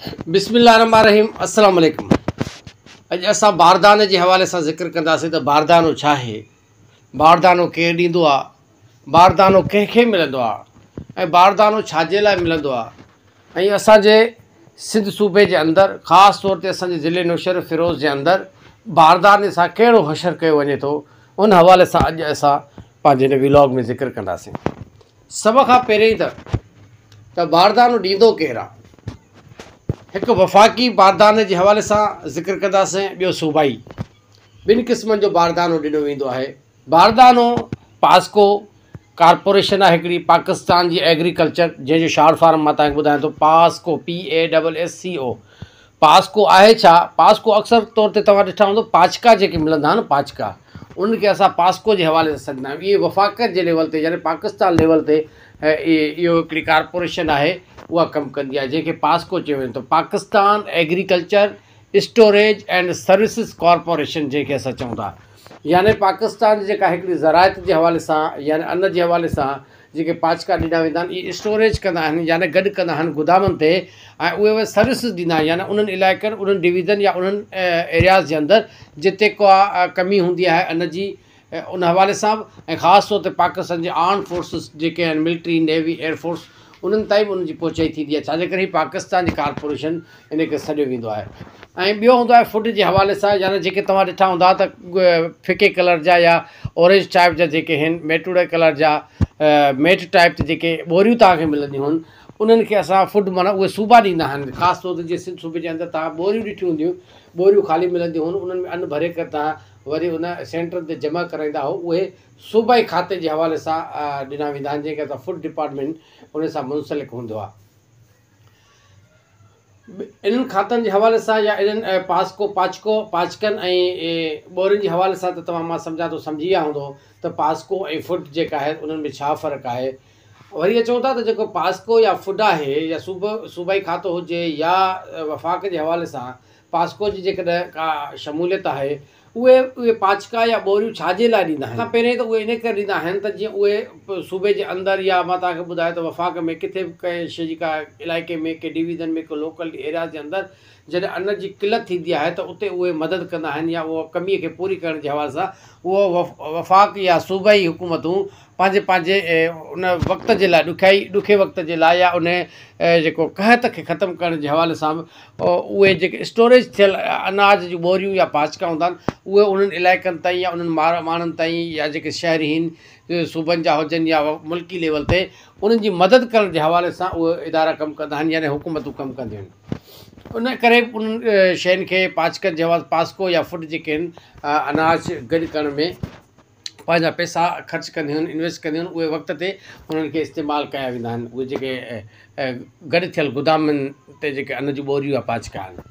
बिस्मिल्लाहिर्रहमानिर्रहीम। अस्सलाम वालेकुम। अॼु असां बारदाने जे हवाले सां ज़िक्र कंदासीं त बारदानो छा आहे, बारदानो केरु ॾींदो आहे, बारदानो कंहिंखे मिलंदो आहे ऐं बारदानो छाजे लाइ मिलंदो आहे। ऐं असांजे सिंध सूबे जे अंदरि ख़ासि तौर ते असांजे ज़िले नौशहर फ़िरोज़ जे अंदरि बारदाने सां कहिड़ो हशर कयो वञे थो, उन हवाले सां अॼु असां पंहिंजे हिन व्लॉग में ज़िक्र कंदासीं। सभ खां पहिरीं त बारदानो ॾींदो केरु आहे। हिकु वफ़ाक़ी बारदाने जे हवाले सां ज़िक्र कंदासीं, ॿियो सूबाई। ॿिनि क़िस्मनि जो बारदानो ॾिनो वेंदो आहे। बारदानो पास्को कारपोरेशन आहे हिकिड़ी पाकिस्तान जी एग्रीकल्चर, जंहिंजो शॉर्ट फॉर्म मां तव्हांखे ॿुधायां थो, पास्को, PASSCO। पास्को आहे छा? पास्को अक्सर तौर ते तव्हां ॾिठा हूंदो पाचका जेके मिलंदा आहिनि, पाचका, उनखे असां पास्को जे हवाले सां सॾींदा आहियूं। इहे वफ़ाक़त जे लेवल ते यानी पाकिस्तान लेवल ते इहो हिकिड़ी कारपोरेशन आहे, उहा कमु कंदी आहे, जंहिंखे पास्को चयो वेंदो। Pakistan agriculture storage and services corporation जंहिंखे असां चऊं था, यानी पाकिस्तान जी जेका हिकिड़ी ज़रायत जे हवाले सां यानी अन्न जे हवाले सां जेके पाचका ॾिना वेंदा आहिनि, इहे स्टोरेज कंदा आहिनि यानी गॾु कंदा आहिनि गुदामनि ते, ऐं उहे सर्विसिस ॾींदा आहिनि यानी उन्हनि इलाइक़नि, उन्हनि डिवीज़न या उन्हनि एरियाज़ जे अंदरि जिते का कमी हूंदी आहे अन्न जी, उन हवाले सां। ऐं ख़ासि तौर ते पाकिस्तान जे आर्म फोर्सिस जेके आहिनि, मिलिट्री, नेवी, एयरफोर्स, उन्हनि ताईं बि उन्हनि जी पहुचाई थींदी आहे, छाजे करे पाकिस्तान जी कारपोरेशन इन खे सॾियो वेंदो आहे। ऐं ॿियो हूंदो आहे फूड जे हवाले सां, यानी जेके तव्हां ॾिठा हूंदा त फिके कलर जा या ऑरेंज टाइप जा जेके आहिनि, मेटूड़े कलर जा मेट टाइप ते जेके ॿोरियूं तव्हांखे मिलंदियूं आहिनि, उन्हनि खे असां फूड माना उहे सूबा ॾींदा आहिनि। ख़ासि तौर ते जीअं सिंध सूबे जे अंदरि तव्हां ॿोरियूं ॾिठियूं हूंदियूं, ॿोरियूं ख़ाली मिलंदियूं आहिनि, उन्हनि में अन्न भरे करे तव्हां वरी उन सेंटर ते जमा कराईंदा हो, उहे सूबाई खाते जे हवाले सां ॾिना वेंदा आहिनि, जंहिंखे असां फूड डिपार्टमेंट उन सां मुंसलिक हूंदो आहे। इन्हनि खातनि जे हवाले सां या इन्हनि पाचकनि ऐं ॿोरियुनि जे हवाले सां त तव्हां, मां सम्झां थो, सम्झी विया हूंदो त पास्को ऐं फूड जेका आहे उन्हनि में छा फ़र्क़ु आहे। वरी चऊं था त जेको पास्को या फूड आहे, या सूबाई खातो हुजे या वफ़ाक़ जे हवाले सां पास्को जी जेकॾहिं का शमूलियत आहे, उहे पाचका या ॿोरियूं छाजे लाइ ॾींदा आहिनि। पहिरें त उहे इन करे ॾींदा आहिनि त जीअं उहे सूबे जे अंदरि या मां तव्हांखे ॿुधायो त वफ़ाक़ में किथे बि कंहिं शइ जी का इलाइक़े में, के डिवीज़न में, को लोकल एरिया जे अंदरि जॾहिं अन्न जी किलत थींदी आहे त उते उहे मदद कंदा आहिनि, या उहा कमीअ खे पूरी करण जे हवाले सां उहो वफ़ाक़ या सूबाई हुकूमतूं पंहिंजे उन वक़्त जे लाइ, ॾुखे वक़्त जे लाइ, या उन जेको कहत खे ख़तमु करण जे हवाले सां उहे जेके स्टोरेज थियल अनाज जूं ॿोरियूं या पाचका हूंदा आहिनि, उहे उन्हनि इलाइक़नि ताईं या उन्हनि माण्हुनि ताईं, या जेके शहरी सूबनि जा हुजनि या मुल्की लेवल ते, उन्हनि जी मदद करण जे हवाले सां उहे इदारा कमु कंदा आहिनि, यानी हुकूमतूं कमु कंदियूं आहिनि। उन करे उन्हनि शयुनि खे पाचकनि जे हवाले पास्को या फूड जेके आहिनि अनाज गॾु करण में पंहिंजा पैसा ख़र्च कंदियूं आहिनि, इन्वेस्ट कंदियूं आहिनि, उहे वक़्त ते उन्हनि खे इस्तेमालु कया वेंदा आहिनि, उहे जेके गॾु थियल गुदामनि ते जेके अन्न जी ॿोरियूं या पाचका आहिनि।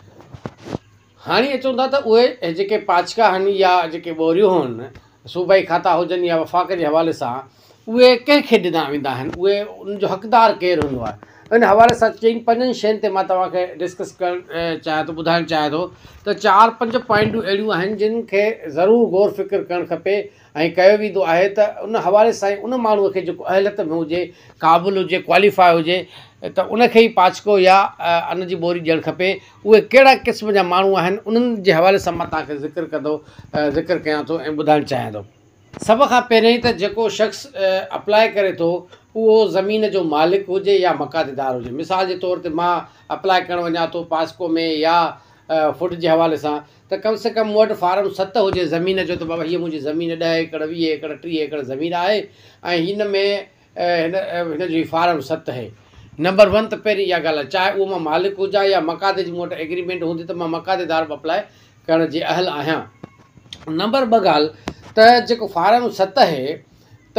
हाणे अचूं था त उहे जेके पाचका आहिनि या जेके ॿोरियूं आहिनि, सूबाई खाता हुजनि या वफ़ाक़ जे हवाले सां, उहे कंहिंखे ॾिना वेंदा आहिनि, उहे उन्हनि जो हक़दारु केरु हूंदो आहे। इन हवाले सां 4-5 शयुनि ते मां तव्हांखे डिस्कस करणु चाहियां थो, ॿुधाइणु चाहियां थो त 4-5 पॉइंटूं अहिड़ियूं आहिनि जिन खे ज़रूरु गौर फ़िक्र करणु खपे ऐं कयो वेंदो आहे त उन हवाले सां ई उन माण्हूअ खे जेको अहलियत में हुजे, क़ाबिल हुजे, क्वालीफाई हुजे, त उनखे ई पाचको या अन्न जी ॿोरी ॾियणु खपे। उहे कहिड़ा क़िस्म जा माण्हू आहिनि, उन्हनि जे हवाले सां मां तव्हांखे ज़िक्र कयां थो ऐं ॿुधाइणु चाहियां थो। सभ खां पहिरीं त जेको शख़्स अप्लाई करे थो, उहो ज़मीन जो मालिक हुजे या मकातेदार हुजे। मिसाल जे तौर ते मां अप्लाई करणु वञा थो पास्को में या फूड जे हवाले सां, त कम से कम मूं वटि फार्म 7 हुजे ज़मीन जो, त बाबा हीअ मुंहिंजी ज़मीन 10 एकड़, 20 एकड़, 30 एकड़ ज़मीन आहे ऐं हिन में हिन जी फार्म 7 आहे। नंबर 1 त पहिरीं इहा ॻाल्हि आहे, चाहे उहो मां मालिक हुजां या मकाते जी मूं वटि एग्रीमेंट हूंदी त मां मकातेदार बि अप्लाई करण जे अहल आहियां। नंबर 2 ॻाल्हि त जेको फार्म 7 आहे त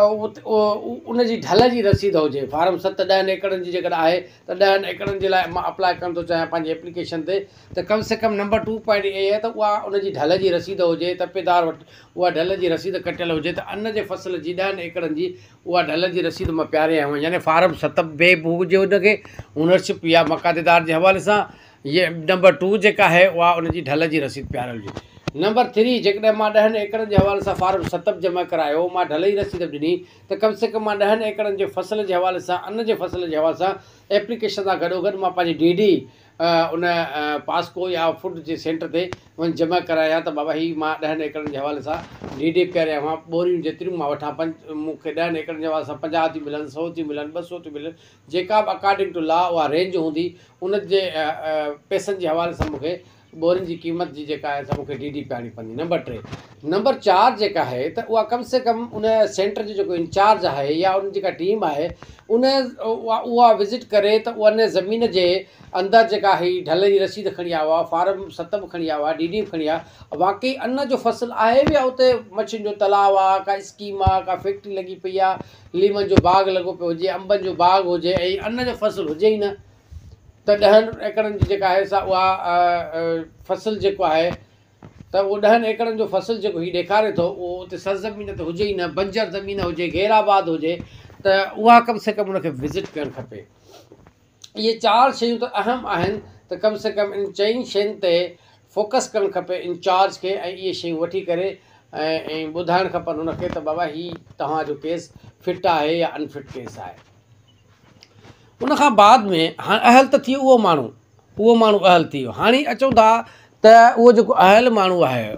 उन जी ढल जी रसीद हुजे। फार्म 7 10 एकड़नि जी जेकॾहिं आहे त 10 एकड़नि जे लाइ मां अप्लाई करणु थो चाहियां पंहिंजी एप्लीकेशन ते, त कम से कम नंबर 2 पॉइंट इहे आहे त उहा उन जी ढल जी रसीद हुजे, तपेदार वटि उहा ढल जी रसीद कटियल हुजे, त अन्न जे फसल जी 10 एकड़नि जी उहा ढल जी रसीद मां प्यारे आहियां, यानी फार्म 7 बे हुजे उनखे ओनरशिप या मकातेदार जे हवाले सां। ये नंबर 2 जेका आहे उहा उन जी ढल जी रसीद प्यारल हुजे। नंबर 3, जेकॾहिं मां 10 एकड़नि जे हवाले सां फार्म 7 जमा करायो, मां ढलई रसीद ॾिनी, त कम से कम मां 10 एकड़नि जे फसल जे हवाले सां, अन्न जे फसल जे हवाले सां एप्लीकेशन सां गॾोगॾु मां पंहिंजी DD उन पासको या फूड जे सेंटर ते वञी जमा करायां त बाबा ही मां 10 एकड़नि जे हवाले सां DD पिया मां ॿोरियूं जेतिरियूं मां वठां, मूंखे 10 एकड़नि जे हवाले सां 50 थी मिलनि, 100 थी मिलनि, 200 थी मिलनि, जेका बि अकॉर्डिंग टू लॉ उहा रेंज हूंदी, उन जे पैसनि जे हवाले सां मूंखे ॿोरियुनि जी क़ीमत जी जेका आहे सा मूंखे DD पियाणी पवंदी। नंबर 3, नंबर 4 जेका आहे त उहा कम से कम उन सेंटर जो जेको इंचार्ज आहे या उन जेका टीम आहे उहा विज़िट करे त उन ज़मीन जे अंदरि जेका ही ढल जी रसीद खणी आयो आहे, फार्म 7 बि खणी आयो आहे, DD बि खणी आहे, वाक़ई अन्न जो फसल आहे बि आहे, उते मच्छियुनि जो तलाउ आहे, का स्कीम आहे, का फैक्ट्री लॻी पई आहे, लीमनि जो बाग़ लॻो पियो हुजे, अंबनि जो बाग़ हुजे ऐं अन्न जो फसल हुजे ई न, त 10 एकड़नि जी जेका आहे सा उहा फसल जेको आहे त उहो 10 एकड़नि जो फसल जेको हीउ ॾेखारे थो उहो उते सरज़मीन त हुजे ई न, बंजर ज़मीन हुजे, गैराबाद हुजे, त उहा कम से कम उनखे विज़िट करणु खपे। इहे 4 शयूं त अहम आहिनि, त कम से कम इन 4 शयुनि ते फोकस करणु खपे इंचार्ज खे ऐं इहे शयूं वठी करे ऐं ॿुधाइणु खपनि हुनखे त बाबा हीउ तव्हांजो केस फिट आहे या अनफिट केस आहे। उनखां बाद में हाणे अहल त थी वियो उहो माण्हू अहल थी वियो। हाणे अचूं था त उहो जेको अहल माण्हू आहे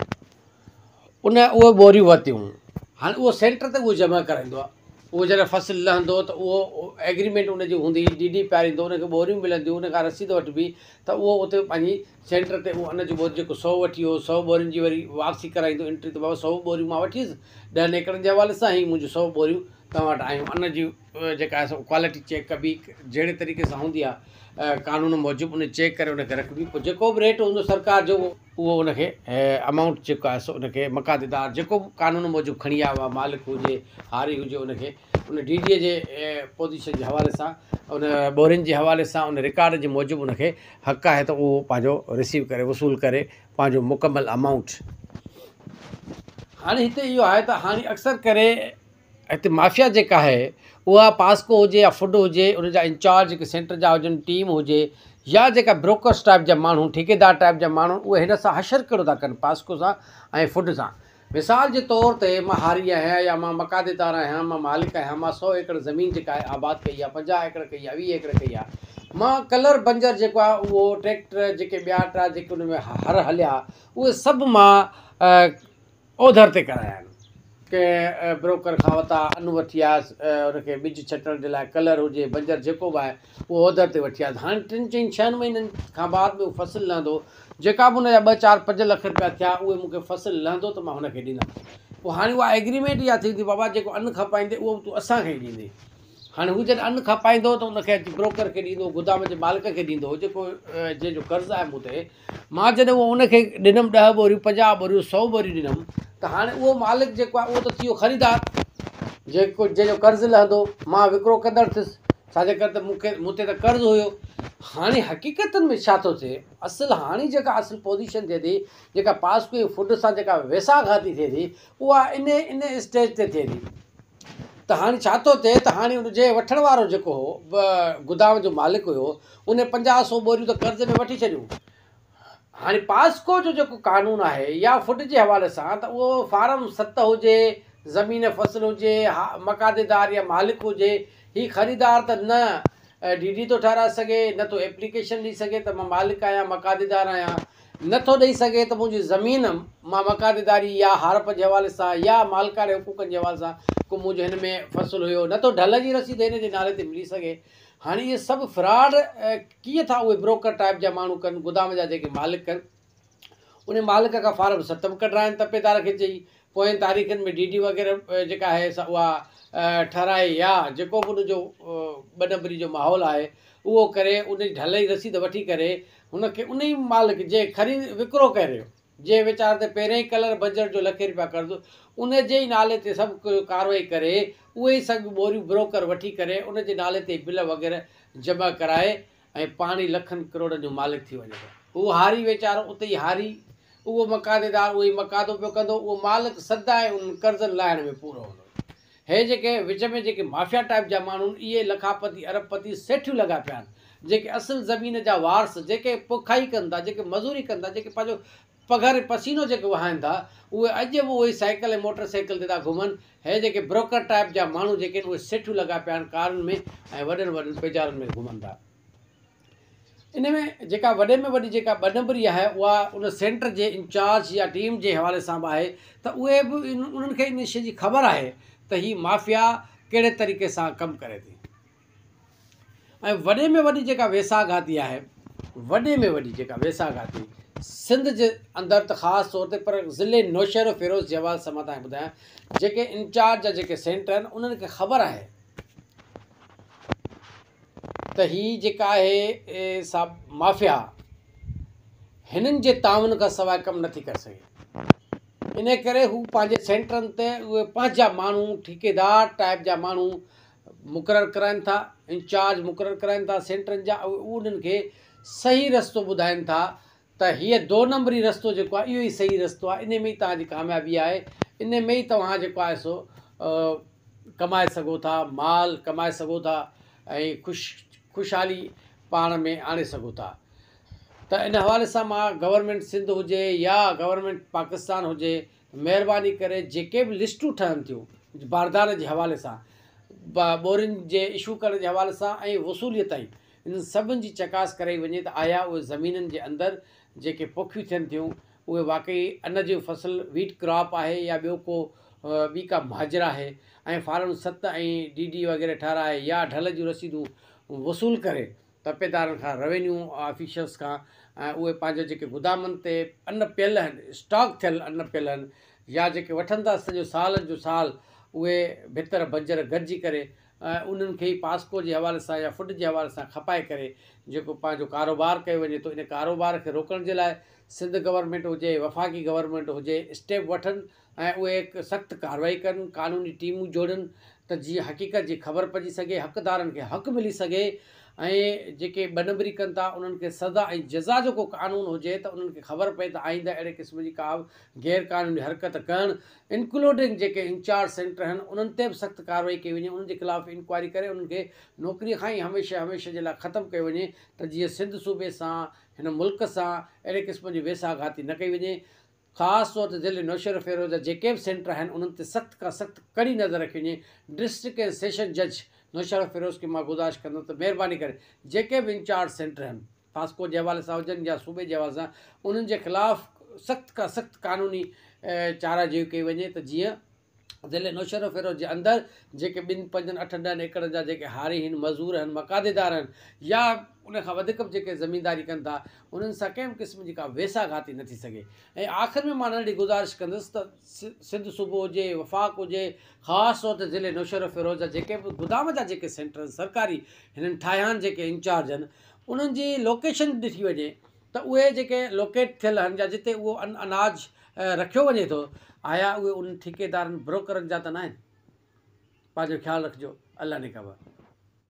उहे ॿोरियूं वरितियूं, हाणे उहो सेंटर ते उहो जमा कराईंदो आहे, उहो जॾहिं फसल लहंदो त उहो एग्रीमेंट उनजी हूंदी, DD पियारींदो, उनखे ॿोरियूं मिलंदियूं, उनखां रसीद वठिबी, त उहो उते पंहिंजी सेंटर ते उहो अन्न जो ॿोरियूं जेको 100 वठी वियो, 100 ॿोरियुनि जी वरी वापसी कराईंदो एंट्री, त बाबा 100 ॿोरियूं मां वठी वियुसि 10 एकड़नि जे हवाले सां, ही मुंहिंजूं 100 ॿोरियूं तव्हां वटि आयूं। अन्न जी जेका आहे क्वालिटी चेक कबी, जहिड़े तरीक़े सां हूंदी आहे कानून मूजिबि उन चेक करे उनखे रखबी, पोइ जेको बि रेट हूंदो सरकार जो उहो उनखे अमाउंट जेको आहे सो उनखे मक़ादेदार जेको बि कानून मूजिबि खणी आयो आहे, मालिक हुजे हारी हुजे, उनखे उन DD जे पोजीशन जे हवाले सां, उन ॿोरियुनि जे हवाले सां, उन रिकॉर्ड जे मूजिबि उनखे हक़ आहे त उहो पंहिंजो रिसीव करे वसूल करे पंहिंजो मुकमल अमाउंट। हाणे हिते इहो आहे त हाणे अक्सर करे हिते माफ़िया जेका आहे उहा पासको हुजे या फूड हुजे, उनजा इंचार्ज जेके सेंटर जा हुजनि, टीम हुजे या जेका ब्रोकर्स टाइप जा माण्हू, ठेकेदार टाइप जा माण्हू, उहे हिन सां हशर कहिड़ो था कनि पासको सां ऐं फूड सां। मिसाल जे तौर ते मां हारी आहियां या मां मक़ादेदार आहियां, मां मालिक आहियां, मां 100 एकड़ ज़मीन जेका आहे आबाद कई आहे, 50 एकड़ कई आहे, 20 एकड़ कई आहे, मां कलर बंजर जेको आहे उहो ट्रैक्टर जेके ॿिया टा जेके उन में हर हलिया उहे सभु मां ओधर ते कराया आहिनि, के ब्रोकर खां वरिता, अनु वठी आयसि, उनखे ॿिज छटण जे लाइ कलर हुजे बंजर जेको बि आहे उहो ओधर ते वठी आयसि। हाणे 3-4 महीननि खां बाद में उहो फसल लहंदो, जेका बि हुनजा 2-4-5 लख रुपया थिया उहे मूंखे फसल लहंदो त मां हुनखे ॾींदुमि। पोइ हाणे उहा एग्रीमेंट इहा थींदी, बाबा जेको अनु खपाईंदे उहो तूं असांखे ई ॾींदे। हाणे हू जॾहिं अनु खपाईंदो त उनखे अची ब्रोकर खे ॾींदो, गोदाम जे मालिक खे ॾींदो, जेको जंहिंजो कर्ज़ु आहे मूं ते, मां जॾहिं उहो उनखे ॾिनमि 10 ॿोरियूं, 50 ॿोरियूं, 100 ॿोरियूं ॾिनमि, त हाणे उहो मालिक जेको आहे उहो त थी वियो ख़रीदार, जेको जंहिंजो कर्ज़ु लहंदो, मां विकिरो कंदड़ थियुसि, छाजे करे त मूं ते त कर्ज़ु हुयो। हाणे हक़ीक़तनि में छा थो थिए, हाणे जेका असुलु पोज़ीशन थिए थी, जेका पासको फूड सां जेका वेसाघाती थिए थी, उहा इन स्टेज ते थिए थी। त हाणे छा थो थिए त हाणे हुनजे वठण वारो जेको हो गोदाम जो मालिक हुयो, उन 50-100 ॿोरियूं त कर्ज़ में वठी छॾियूं। हाणे पासको जो जेको कानून आहे या फूड जे हवाले सां, त उहो फार्म 7 हुजे, ज़मीन फसल हुजे, मक़ादेदार या मालिक हुजे, ही ख़रीदार त न DD थो ठाराए सघे, न थो एप्लीकेशन ॾेई सघे त मां मालिक आहियां, मक़ादेदार आहियां, नथो ॾेई सघे त मुंहिंजी ज़मीन मां मक़ादेदारी या हारप जे हवाले सां या मालिकाणे हुकूकनि जे हवाले सां को मुंहिंजो हिन में फसल हुयो, नथो ढल जी रसीद हिन जे नाले ते मिली सघे। हाणे इहे सभु फ्रॉड कीअं था उहे ब्रोकर टाइप जा माण्हू कनि, गोदाम जा जेके मालिक कनि, उन मालिक खां फार्म 7 बि कढाइनि, तपेदार खे चई पोयनि तारीख़नि में DD वग़ैरह जेका आहे सा उहा ठाराए, या जेको बि उनजो 2 नंबरी जो माहौल आहे उहो करे, उन ढल जी रसीद वठी करे हुनखे उन ई मालिक जे विकिरो करे, जे वीचारे ते पहिरियों ई कलर बंजर जो लखे रुपया कर्ज़ु, उन जे ई नाले ते सभु कार्रवाई करे, उहे ई सभु ॿोरियूं ब्रोकर वठी करे उन जे नाले ते बिल वग़ैरह जमा कराए ऐं पाणी लखनि करोड़नि जो मालिक थी वञे। उहो हारी वीचारो उते ई हारी, उहो मक़ादेदार उहो ई मक़ादो पियो कंदो, उहो मालिक सदाईं उन कर्ज़नि लाहिण में पूरो हूंदो। हे जेके विच में जेके माफ़िया टाइप जा माण्हू, इहे लखापति अरबपति सेठियूं लॻा पिया आहिनि, जेके असुलु ज़मीन जा वारस, जेके पोखाई कनि था, जेके मज़ूरी कनि था, जेके पंहिंजो पघर पसीनो जेको वहाइनि था उहे अॼु बि उहे साइकिल ऐं मोटरसाइकिल ते था घुमनि। हे जेके ब्रोकर टाइप जा माण्हू जेके आहिनि उहे सेठियूं लॻा पिया आहिनि कारुनि में ऐं वॾनि वॾनि पेजारनि में घुमनि था। इन में जेका वॾे में वॾी जेका ॿ नंबरी आहे उहा उन सेंटर जे इंचार्ज या टीम जे हवाले सां बि आहे त उहे बि उन्हनि खे इन शइ जी ख़बर आहे त हीअ माफ़िया कहिड़े तरीक़े सां कमु करे थी। ऐं वॾे में वॾी जेका वेसाघाती आहे, वॾे में वॾी जेका वेसाघाती सिंध जे अंदरि त ख़ासि तौर ते, पर ज़िले नौशहर फ़िरोज़ जे हवाले सां मां तव्हांखे ॿुधायां जेके इंचार्ज जा जेके सेंटर आहिनि उन्हनि खे ख़बर आहे त हीअ जेका आहे सा माफ़िया हिननि जे ताउन खां सवाइ कमु नथी करे सघे। इन करे हू पंहिंजे सेंटरनि ते उहे पंहिंजा माण्हू ठेकेदार टाइप जा माण्हू मुक़ररु कराइनि था, इंचार्ज मुक़ररु कराइनि था सेंटरनि जा। उन्हनि खे सही रस्तो ॿुधाइनि था त हीअ 2 नंबरी रस्तो जेको आहे इहो ई सही रस्तो आहे, इन में ई तव्हांजी कामयाबी आहे, इन में ई तव्हां जेको आहे सो कमाए सघो था, माल कमाए सघो था ऐं ख़ुशहाली पाण में आणे सघो था। त इन हवाले सां मां गवर्नमेंट सिंध हुजे या गवर्नमेंट पाकिस्तान हुजे, महिरबानी करे जेके बि लिस्टूं ठहनि थियूं बारदाने जे हवाले सां, ॿोरियुनि जे इशू करण जे हवाले सां ऐं वसूलीअ ताईं, इन्हनि सभिनि जी चकास कराई वञे त आया उहे ज़मीननि जे अंदरि जेके पोखियूं थियनि थियूं उहे वाक़ई अन जी फसल वीट क्रॉप आहे या ॿियो को ॿी का मुहाजिर आहे ऐं फार्म 7 ऐं DD वग़ैरह ठाराए या ढल जूं रसीदूं वसूल करे तपेदारनि खां, रेवेन्यू ऑफिशर्स खां, ऐं उहे पंहिंजे जेके गुदामनि ते अन्न पियल आहिनि, स्टॉक थियल अन्न पियल आहिनि या जेके वठनि था सॼो साल जो साल, उहे भितर बंजर गॾिजी करे उन्हनि खे ई पास्को जे हवाले सां या फुड जे हवाले सां खपाए करे जेको पंहिंजो कारोबार कयो वञे थो, इन कारोबार खे रोकण जे लाइ सिंध गवर्नमेंट हुजे, वफ़ाक़ी गवर्नमेंट हुजे, स्टेप वठनि ऐं उहे हिकु सख़्तु कार्रवाई कनि, कानूनी टीमूं जोड़नि त जीअं हक़ीक़त जी ख़बर पइजी सघे, हक़दारनि खे हक़ु मिली सघे ऐं जेके 2 नंबरी कनि था उन्हनि खे सज़ा ऐं जज़ा जो को कानून हुजे त उन्हनि खे ख़बर पए त आईंदा अहिड़े क़िस्म जी का गैर क़ानूनी हरकत करणु, इंक्लूडिंग जेके इंचार्ज सेंटर आहिनि उन्हनि ते बि सख़्तु कार्रवाई कई वञे, उन्हनि जे ख़िलाफ़ु इंक्वायरी करे उन्हनि खे नौकिरीअ खां ई हमेशह जे लाइ ख़तमु कयो वञे त जीअं सिंध सूबे सां, हिन मुल्क सां अहिड़े क़िस्म जी वेसाघाती न कई वञे। ख़ासि तौर ते ज़िले नौशहर फ़िरोज़ जा जेके बि सेंटर आहिनि उन्हनि ते सख़्तु खां सख़्तु कड़ी नज़र रखी वञे। डिस्ट्रिक्ट ऐं सेशन जज नौशहर फ़िरोज़ खे मां गुज़ारिश कंदुमि त महिरबानी करे जेके बि इंचार्ज सेंटर आहिनि पास्को जे हवाले सां हुजनि या सूबे जे हवाले सां, उन्हनि जे ख़िलाफ़ु सख़्तु खां सख़्तु कानूनी चाराजोई कई वञे त जीअं ज़िले नौशहर फ़िरोज़ जे अंदरि जेके 2, 5, 8, 10 एकड़ जा जेके हारी आहिनि, मज़दूर आहिनि, मकादेदार आहिनि या उनखां वधीक बि जेके ज़मीनदारी कनि था, उन्हनि सां कंहिं बि क़िस्म जी का वेसाघाती न थी सघे। ऐं आख़िर में मां नंढी गुज़ारिश कंदुसि त सिंध सूबो हुजे, वफ़ाक़ हुजे, ख़ासि तौर ते ज़िले नौशहर फ़िरोज़ जा जेके बि गुदाम जा जेके सेंटर आहिनि सरकारी, हिननि ठाहिया आहिनि जेके इंचार्ज आहिनि, उन्हनि जी लोकेशन ॾिठी वञे त उहे जेके लोकेट थियल आहिनि या जिते उहो अनाज रखियो वञे थो, आया उहे उन ठेकेदारनि ब्रोकरनि जा त न आहिनि। पंहिंजो ख़्यालु रखिजो। अल्लाह ने ख़बर।